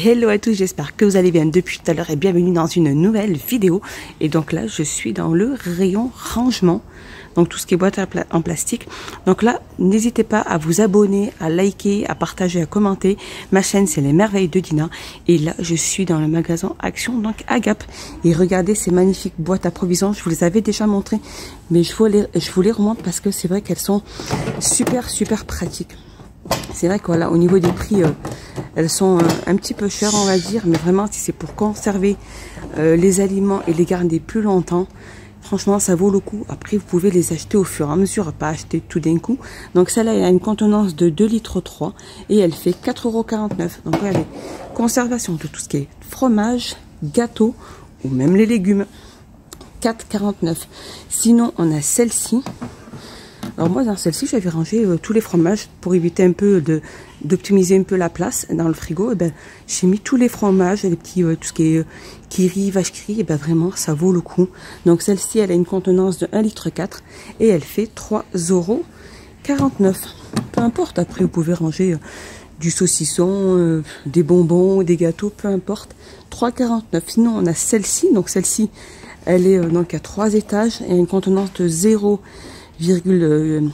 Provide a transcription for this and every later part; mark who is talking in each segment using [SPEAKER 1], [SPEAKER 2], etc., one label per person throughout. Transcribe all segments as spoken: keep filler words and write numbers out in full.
[SPEAKER 1] Hello à tous, j'espère que vous allez bien depuis tout à l'heure et bienvenue dans une nouvelle vidéo. Et donc là, je suis dans le rayon rangement, donc tout ce qui est boîte en plastique. Donc là, n'hésitez pas à vous abonner, à liker, à partager, à commenter. Ma chaîne, c'est les merveilles de Dina. Et là, je suis dans le magasin Action, donc à Gap. Et regardez ces magnifiques boîtes à provisions, je vous les avais déjà montrées, mais je vous les, je vous les remonte parce que c'est vrai qu'elles sont super, super pratiques. C'est vrai que voilà, au niveau des prix, euh, elles sont euh, un petit peu chères, on va dire, mais vraiment, si c'est pour conserver euh, les aliments et les garder plus longtemps, franchement, ça vaut le coup. Après, vous pouvez les acheter au fur et à mesure, pas acheter tout d'un coup. Donc, celle-là, elle a une contenance de deux litres trois et elle fait quatre euros quarante-neuf. Donc, regardez, conservation de tout ce qui est fromage, gâteau ou même les légumes, quatre euros quarante-neuf. Sinon, on a celle-ci. Alors moi dans celle-ci j'avais rangé euh, tous les fromages pour éviter un peu de d'optimiser un peu la place dans le frigo. Et ben j'ai mis tous les fromages, les petits euh, tout ce qui est euh, kiri, vache qui rit, et ben vraiment ça vaut le coup. Donc celle-ci elle a une contenance de un litre quatre et elle fait trois euros quarante-neuf. Peu importe, après vous pouvez ranger euh, du saucisson, euh, des bonbons, des gâteaux, peu importe. trois euros quarante-neuf. Sinon on a celle-ci, donc celle-ci elle est euh, donc à trois étages et a une contenance de zéro virgule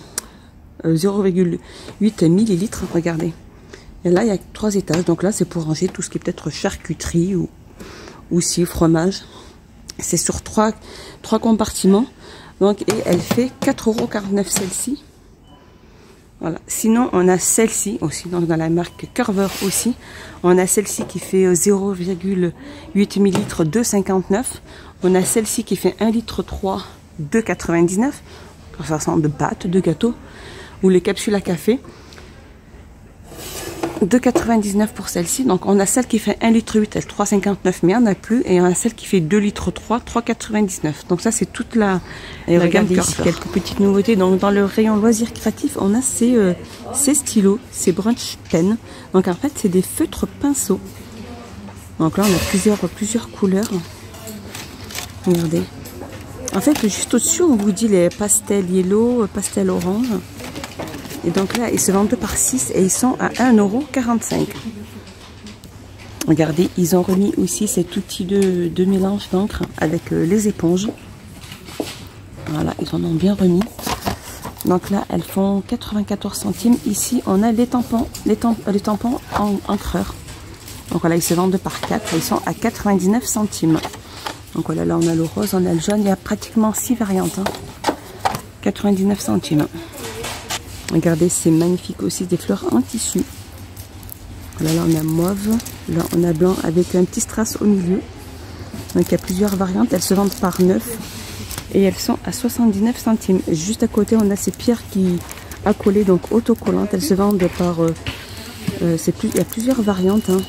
[SPEAKER 1] huit millilitres. Regardez, et là il y a trois étages, donc là c'est pour ranger tout ce qui est peut-être charcuterie ou aussi fromage. C'est sur trois trois compartiments, donc et elle fait quatre euros quarante-neuf celle-ci. Voilà. Sinon on a celle-ci aussi, donc dans la marque Curver aussi, on a celle-ci qui fait zéro virgule huit millilitres, deux euros cinquante-neuf. On a celle-ci qui fait un litre trois, deux euros quatre-vingt-dix-neuf. Façon de pâtes, de gâteaux ou les capsules à café, deux euros quatre-vingt-dix-neuf pour celle-ci. Donc on a celle qui fait un litre huit, elle trois euros cinquante-neuf, mais il n'y en a plus, et on a celle qui fait deux litres trois, trois euros quatre-vingt-dix-neuf. Donc ça c'est toute la, et la regardez gamme ici quelques petites nouveautés. Donc dans le rayon loisirs créatifs on a ces, euh, ces stylos, ces brunch pens. Donc en fait c'est des feutres pinceaux. Donc là on a plusieurs, plusieurs couleurs, regardez. En fait, juste au-dessus, on vous dit les pastels yellow, pastel orange. Et donc là, ils se vendent deux par six et ils sont à un euro quarante-cinq. Regardez, ils ont remis aussi cet outil de, de mélange d'encre avec euh, les éponges. Voilà, ils en ont bien remis. Donc là, elles font quatre-vingt-quatorze centimes. Ici, on a les tampons, les, tamp les tampons en encreur. Donc voilà, ils se vendent deux par quatre et ils sont à quatre-vingt-dix-neuf centimes. Donc voilà, là on a le rose, on a le jaune, il y a pratiquement six variantes. Hein. quatre-vingt-dix-neuf centimes. Regardez, c'est magnifique aussi, des fleurs en tissu. Voilà, là on a mauve, là on a blanc avec un petit strass au milieu. Donc il y a plusieurs variantes, elles se vendent par neuf et elles sont à soixante-dix-neuf centimes. Juste à côté on a ces pierres qui accolées, donc autocollantes, elles se vendent par... Euh, euh, plus, il y a plusieurs variantes. Hein.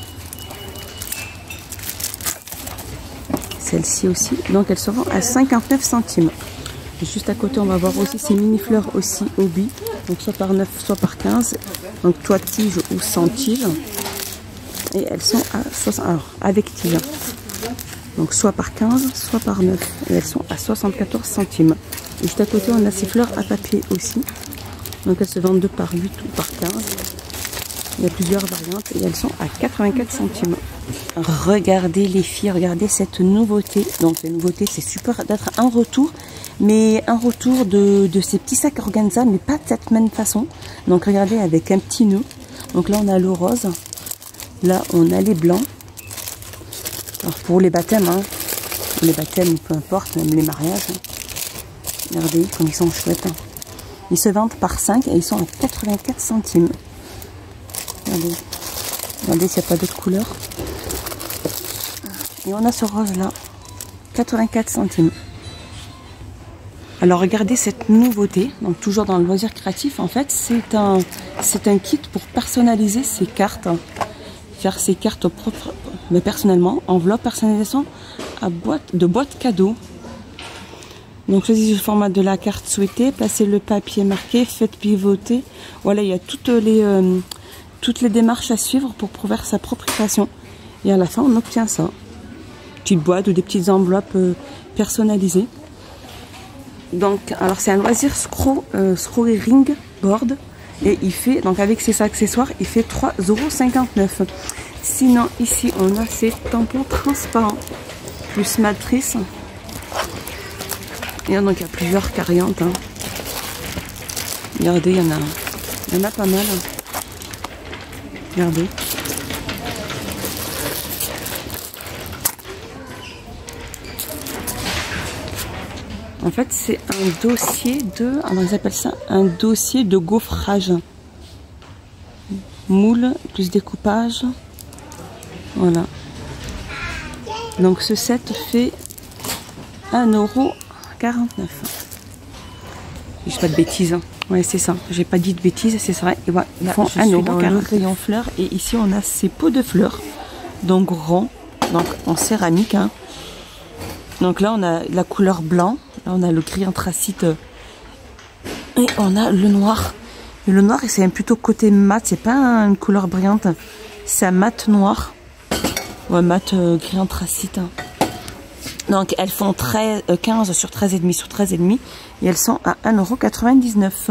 [SPEAKER 1] Celle-ci aussi, donc elle se vend à cinquante-neuf centimes. Juste à côté on va voir aussi ces mini fleurs aussi hobby, donc soit par neuf soit par quinze, donc toit tige ou sans tige, et elles sont à soixante, alors avec tige, donc soit par quinze soit par neuf, et elles sont à soixante-quatorze centimes. Juste à côté on a ces fleurs à papier aussi, donc elles se vendent deux par huit ou par quinze. Il y a plusieurs variantes et elles sont à quatre-vingt-quatre centimes. Regardez les filles, regardez cette nouveauté. Donc la nouveauté, c'est super d'être un retour, mais un retour de, de ces petits sacs organza, mais pas de cette même façon. Donc regardez, avec un petit nœud. Donc là on a le rose, là on a les blancs. Alors pour les baptêmes, hein, les baptêmes, peu importe, même les mariages. Hein. Regardez comme ils sont chouettes. Hein. Ils se vendent par cinq et ils sont à quatre-vingt-quatre centimes. Regardez, regardez s'il n'y a pas d'autres couleurs. Et on a ce rose là, quatre-vingt-quatre centimes. Alors regardez cette nouveauté, donc toujours dans le loisir créatif, en fait c'est un, c'est un kit pour personnaliser ses cartes. Faire ses cartes propres, mais personnellement, enveloppe, personnalisation à boîte, de boîte cadeau. Donc choisissez le format de la carte souhaitée, placez le papier marqué, faites pivoter. Voilà, il y a toutes les... Euh, toutes les démarches à suivre pour prouver sa propre création. Et à la fin, on obtient ça. Petite boîte ou des petites enveloppes euh, personnalisées. Donc, alors c'est un loisir scroll, euh, scrolling board. Et il fait, donc avec ses accessoires, il fait trois euros cinquante-neuf. Sinon, ici, on a ces tampons transparents, plus matrice. Et donc, il y a plusieurs variantes. Hein. Regardez, il y en a, il y en a pas mal. Regardez. En fait, c'est un dossier de, alors ils appellent ça un dossier de gaufrage. Moule plus découpage. Voilà. Donc ce set fait un euro quarante-neuf. Je dis pas de bêtises. Hein. Ouais, c'est ça. J'ai pas dit de bêtises, c'est vrai. Et voilà, ils font un euro quarante. Le rayon fleurs. Et ici, on a ces pots de fleurs. Donc ronds. Donc en céramique. Hein. Donc là, on a la couleur blanc. Là, on a le gris anthracite. Et on a le noir. Et le noir, c'est plutôt côté mat. C'est pas une couleur brillante. C'est un mat noir. Ouais, mat euh, gris anthracite. Hein. Donc, elles font treize, euh, quinze sur treize virgule cinq sur treize virgule cinq. Et elles sont à un euro quatre-vingt-dix-neuf.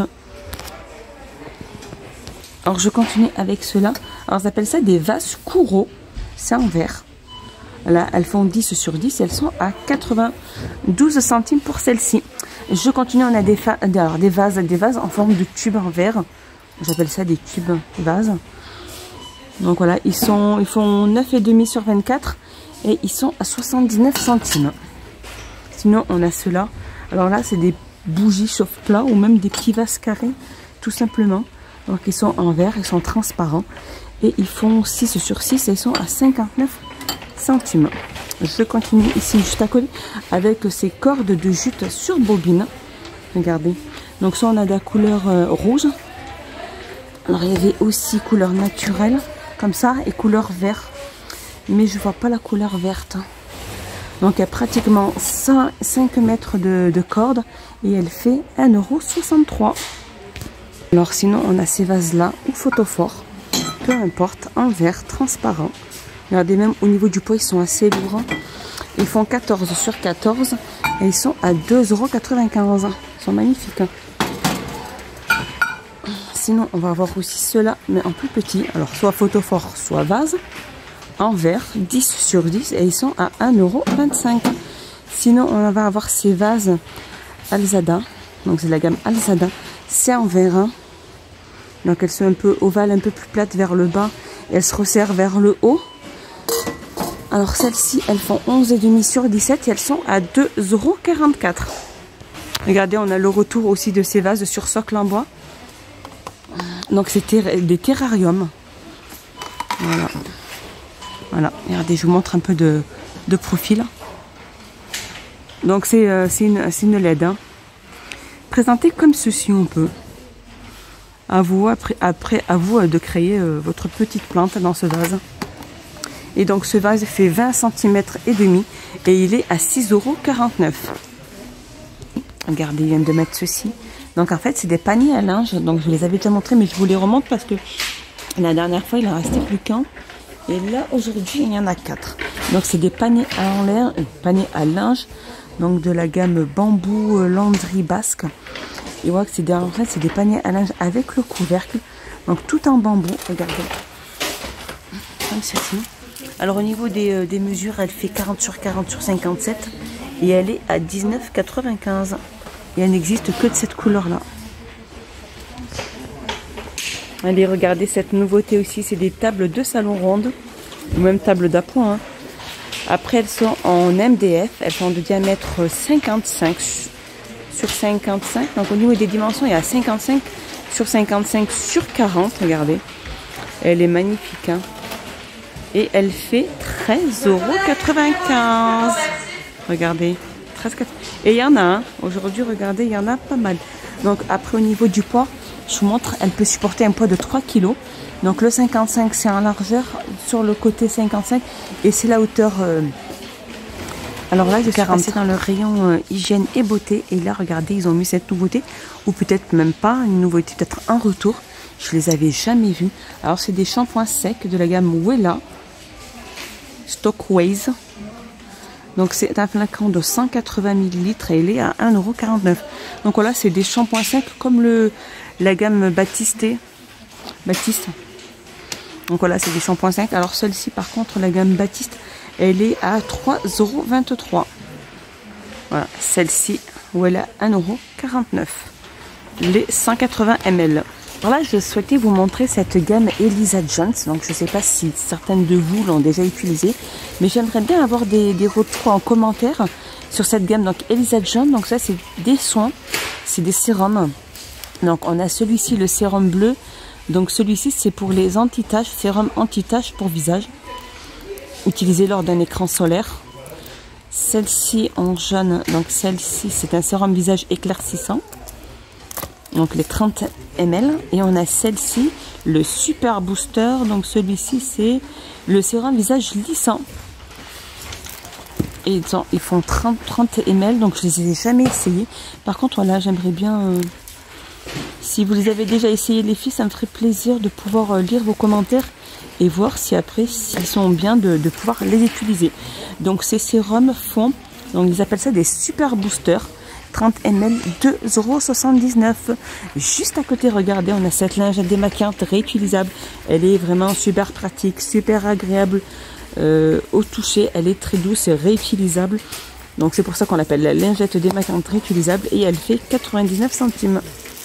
[SPEAKER 1] Alors, je continue avec ceux-là. Alors, on appelle ça des vases Courreau. C'est en verre. Là, elles font dix sur dix et elles sont à quatre-vingt-douze centimes pour celle-ci. Je continue, on a des, alors, des vases des vases en forme de tube en verre. J'appelle ça des tubes vases. Donc voilà, ils, sont, ils font neuf virgule cinq sur vingt-quatre et ils sont à soixante-dix-neuf centimes. Sinon, on a ceux-là. Alors là, c'est des bougies chauffe-plat ou même des petits vases carrés, tout simplement. Donc ils sont en verre, ils sont transparents et ils font six sur six et ils sont à cinquante-neuf centimes. Je continue ici juste à côté avec ces cordes de jute sur bobine. Regardez. Donc ça, on a de la couleur euh, rouge. Alors il y avait aussi couleur naturelle comme ça et couleur vert. Mais je vois pas la couleur verte. Donc il y a pratiquement cinq mètres de, de corde et elle fait un euro soixante-trois. Alors sinon, on a ces vases là ou photophores. Peu importe, en verre transparent. Regardez, même au niveau du poids, ils sont assez lourds. Ils font quatorze sur quatorze et ils sont à deux euros quatre-vingt-quinze. Ils sont magnifiques. Sinon, on va avoir aussi ceux-là, mais en plus petit. Alors, soit photophore, soit vase. En verre, dix sur dix et ils sont à un euro vingt-cinq. Sinon, on va avoir ces vases Alzada. Donc, c'est la gamme Alzada. C'est en verre. Hein. Donc, elles sont un peu ovales, un peu plus plates vers le bas. Et elles se resserrent vers le haut. Alors celles-ci, elles font onze virgule cinq sur dix-sept et elles sont à deux euros quarante-quatre. Regardez, on a le retour aussi de ces vases sur socle en bois. Donc c'est des terrariums. Voilà. Voilà, regardez, je vous montre un peu de, de profil. Donc c'est euh, une, une L E D. Hein. Présentée comme ceci, on peut. À vous, après, après, à vous de créer euh, votre petite plante dans ce vase. Et donc ce vase fait vingt centimètres et demi et il est à six euros quarante-neuf. Regardez, il vient de mettre ceci. Donc en fait, c'est des paniers à linge. Donc je les avais déjà montrés, mais je vous les remonte parce que la dernière fois, il en restait plus qu'un. Et là, aujourd'hui, il y en a quatre. Donc c'est des paniers à l'air, paniers à linge. Donc de la gamme Bambou Landry Basque. Et voilà que c'est des, en fait, c'est des paniers à linge avec le couvercle. Donc tout en bambou, regardez. Comme ceci. Alors au niveau des, euh, des mesures, elle fait quarante sur quarante sur cinquante-sept et elle est à dix-neuf quatre-vingt-quinze. Et elle n'existe que de cette couleur-là. Allez, regardez cette nouveauté aussi, c'est des tables de salon rondes, ou même tables d'appoint. Hein. Après, elles sont en M D F, elles sont de diamètre cinquante-cinq sur cinquante-cinq. Donc au niveau des dimensions, il y a cinquante-cinq sur cinquante-cinq sur quarante, regardez. Elle est magnifique, hein. Et elle fait treize euros quatre-vingt-quinze. Regardez. treize euros quatre-vingt-quinze. Et il y en a un. Hein. Aujourd'hui, regardez, il y en a pas mal. Donc après, au niveau du poids, je vous montre, elle peut supporter un poids de trois kilos. Donc le cinquante-cinq, c'est en largeur. Sur le côté cinquante-cinq. Et c'est la hauteur... Euh... Alors là, je suis passée dans le rayon euh, hygiène et beauté. Et là, regardez, ils ont mis cette nouveauté. Ou peut-être même pas une nouveauté, peut-être un retour. Je les avais jamais vus. Alors c'est des shampoings secs de la gamme Wella. Stockways. Donc c'est un flacon de cent quatre-vingts millilitres et il est à un euro quarante-neuf. Donc voilà, c'est des shampoings secs comme le, la gamme Baptiste. Baptiste. Donc voilà, c'est des shampoings cinq. Alors celle-ci, par contre, la gamme Baptiste, elle est à trois euros vingt-trois. Voilà, celle-ci, où elle est à un euro quarante-neuf. Les cent quatre-vingts millilitres. Voilà, je souhaitais vous montrer cette gamme Elisa Jones. Donc je ne sais pas si certaines de vous l'ont déjà utilisée, mais j'aimerais bien avoir des, des retours en commentaire sur cette gamme. Donc Elisa Jones, donc ça c'est des soins, c'est des sérums. Donc on a celui-ci, le sérum bleu. Donc celui-ci c'est pour les anti-taches, sérum anti-taches pour visage, utilisé lors d'un écran solaire. Celle-ci en jaune, donc celle-ci c'est un sérum visage éclaircissant. Donc les trente millilitres. Et on a celle-ci, le super booster. Donc celui-ci c'est le sérum visage lissant. Et ils, ont, ils font trente, trente millilitres. Donc je les ai jamais essayés. Par contre là j'aimerais bien, euh, si vous les avez déjà essayés les filles, ça me ferait plaisir de pouvoir euh, lire vos commentaires et voir si après s'ils sont bien de, de pouvoir les utiliser. Donc ces sérums font, donc ils appellent ça des super boosters. trente millilitres, deux euros soixante-dix-neuf. Juste à côté, regardez, on a cette lingette démaquillante réutilisable. Elle est vraiment super pratique, super agréable euh, au toucher. Elle est très douce et réutilisable. Donc c'est pour ça qu'on l'appelle la lingette démaquillante réutilisable. Et elle fait quatre-vingt-dix-neuf centimes.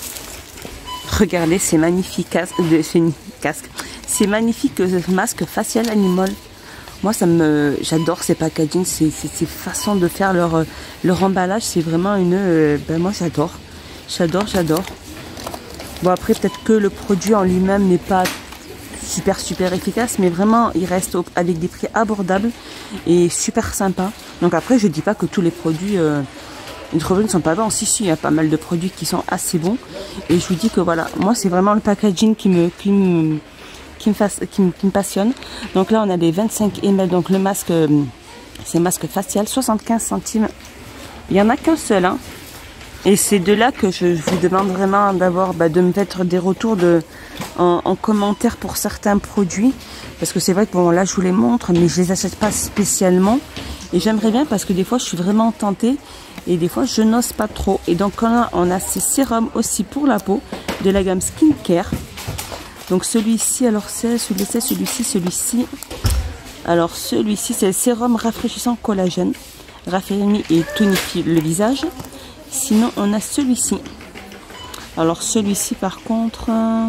[SPEAKER 1] Regardez ces magnifiques casques, de, ces casques, ces magnifiques masques facial animal. Moi, ça me, j'adore ces packaging, ces, ces, ces façons de faire leur, leur emballage. C'est vraiment une, euh, ben moi j'adore, j'adore, j'adore. Bon après peut-être que le produit en lui-même n'est pas super super efficace, mais vraiment il reste au, avec des prix abordables et super sympa. Donc après je dis pas que tous les produits euh, ne sont pas bons. Si si, il y a pas mal de produits qui sont assez bons. Et je vous dis que voilà, moi c'est vraiment le packaging qui me, qui me Qui me, fasse, qui, me, qui me passionne. Donc là on a les vingt-cinq millilitres, donc le masque, euh, c'est masque facial, soixante-quinze centimes. Il n'y en a qu'un seul, hein. Et c'est de là que je, je vous demande vraiment d'avoir, bah, de me mettre des retours de, en, en commentaire pour certains produits. Parce que c'est vrai que bon là je vous les montre, mais je les achète pas spécialement. Et j'aimerais bien parce que des fois je suis vraiment tentée et des fois je n'ose pas trop. Et donc on a, on a ces sérums aussi pour la peau de la gamme Skincare. Donc celui-ci, alors c'est celui-ci, celui-ci, celui-ci. Alors celui-ci, c'est le sérum rafraîchissant collagène. Raffermit et tonifie le visage. Sinon, on a celui-ci. Alors celui-ci, par contre, euh,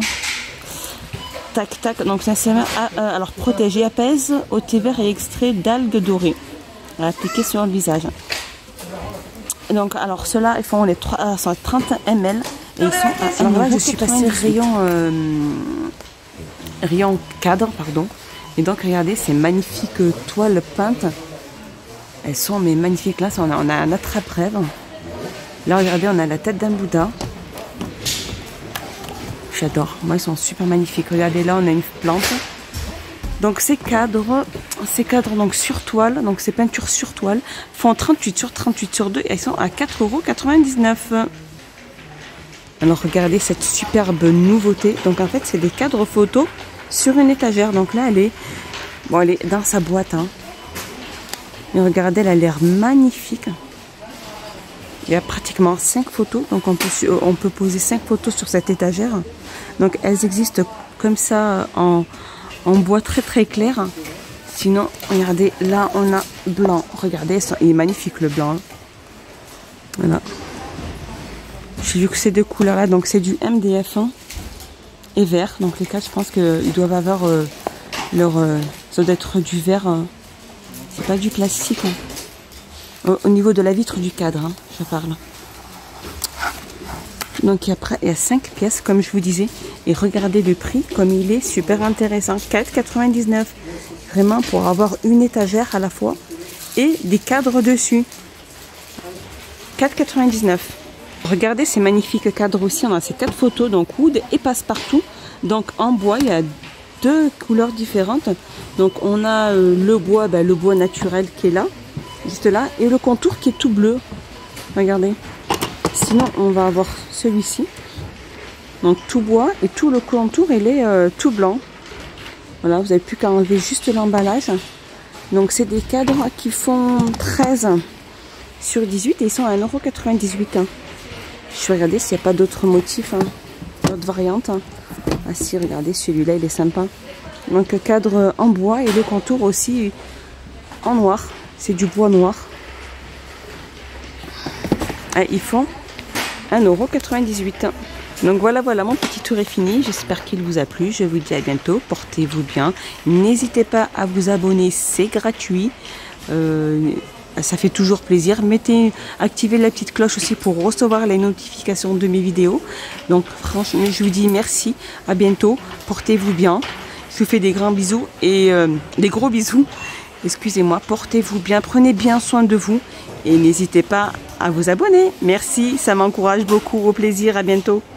[SPEAKER 1] tac tac. Donc c'est un sérum, euh, alors protégé, apaise, au thé vert et extrait d'algues dorées. À appliquer sur le visage. Donc alors ceux-là, ils font les trois, euh, sont à trente millilitres. Et ils sont à, alors là, je suis passée rayon, euh, rayon cadre, pardon. Et donc, regardez, ces magnifiques toiles peintes. Elles sont mais magnifiques. Là, on a, on a un attrape-rêve. Là, regardez, on a la tête d'un Bouddha. J'adore. Moi, ils sont super magnifiques. Regardez, là, on a une plante. Donc, ces cadres, ces cadres donc sur toile, donc ces peintures sur toile, font trente-huit sur trente-huit sur deux. Et elles sont à quatre euros quatre-vingt-dix-neuf. Alors regardez cette superbe nouveauté. Donc en fait c'est des cadres photos sur une étagère. Donc là elle est, bon elle est dans sa boîte. Hein. Mais regardez, elle a l'air magnifique. Il y a pratiquement cinq photos. Donc on peut, on peut poser cinq photos sur cette étagère. Donc elles existent comme ça en, en bois très très clair. Sinon regardez, là on a blanc. Regardez, il est magnifique le blanc. Hein. Voilà. J'ai vu que ces deux couleurs là, donc c'est du M D F un et vert. Donc les quatre, je pense qu'ils doivent avoir euh, leur... Euh, ça doit être du vert. Euh, c'est pas du plastique. Hein. Au, au niveau de la vitre du cadre, hein, je parle. Donc après, il y a cinq pièces, comme je vous disais. Et regardez le prix, comme il est super intéressant. quatre quatre-vingt-dix-neuf. Vraiment pour avoir une étagère à la fois et des cadres dessus. quatre quatre-vingt-dix-neuf. Regardez ces magnifiques cadres aussi. On a ces quatre photos, donc wood et passe-partout. Donc en bois, il y a deux couleurs différentes. Donc on a euh, le bois, ben, le bois naturel qui est là, juste là, et le contour qui est tout bleu. Regardez. Sinon, on va avoir celui-ci. Donc tout bois et tout le contour, il est euh, tout blanc. Voilà, vous n'avez plus qu'à enlever juste l'emballage. Donc c'est des cadres qui font treize sur dix-huit et ils sont à un euro quatre-vingt-dix-huit. Hein. Je vais regarder s'il n'y a pas d'autres motifs, hein, d'autres variantes. Hein. Ah si, regardez, celui-là, il est sympa. Donc cadre en bois et le contour aussi en noir. C'est du bois noir. Et ils font un euro quatre-vingt-dix-huit. Donc voilà, voilà, mon petit tour est fini. J'espère qu'il vous a plu. Je vous dis à bientôt. Portez-vous bien. N'hésitez pas à vous abonner. C'est gratuit. Euh, ça fait toujours plaisir. Mettez, activez la petite cloche aussi pour recevoir les notifications de mes vidéos. Donc franchement, je vous dis merci. À bientôt. Portez-vous bien. Je vous fais des grands bisous et euh, des gros bisous. Excusez-moi. Portez-vous bien. Prenez bien soin de vous. Et n'hésitez pas à vous abonner. Merci. Ça m'encourage beaucoup. Au plaisir. À bientôt.